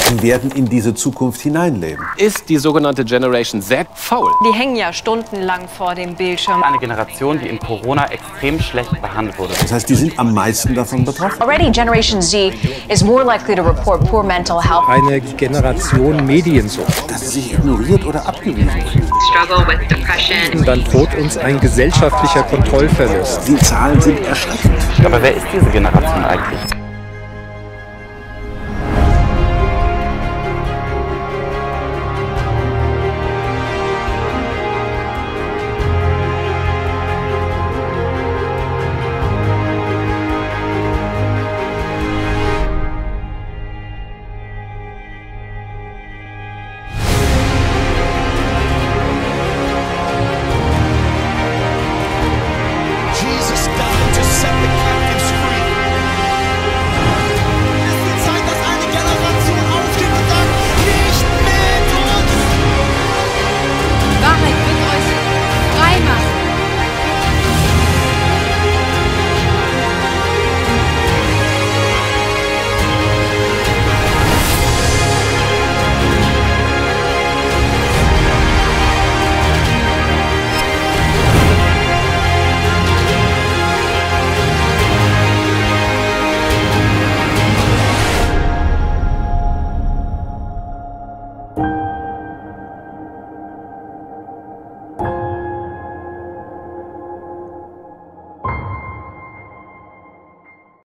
Sie werden in diese Zukunft hineinleben. Ist die sogenannte Generation Z faul? Die hängen ja stundenlang vor dem Bildschirm. Eine Generation, die in Corona extrem schlecht behandelt wurde. Das heißt, die sind am meisten davon betroffen. Already Generation Z is more likely to report poor mental health. Eine Generation Mediensucht. Dass sie sich ignoriert oder abgewiesen fühlen. Struggle with depression. Und dann droht uns ein gesellschaftlicher Kontrollverlust. Die Zahlen sind erschreckend. Aber wer ist diese Generation eigentlich?